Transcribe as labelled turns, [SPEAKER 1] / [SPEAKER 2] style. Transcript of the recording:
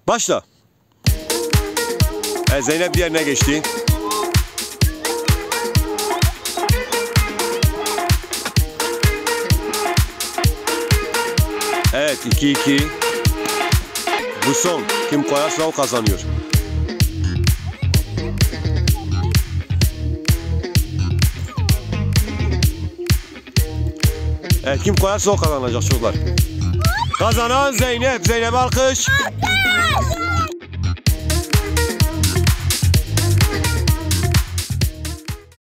[SPEAKER 1] Başla. Evet, Zeynep diğerine geçti. Evet, 2-2. Bu son. Kim koyarsa o kazanıyor. Evet, kim koyarsa o kazanacak çocuklar. Kazanan Zeynep. Zeynep alkış.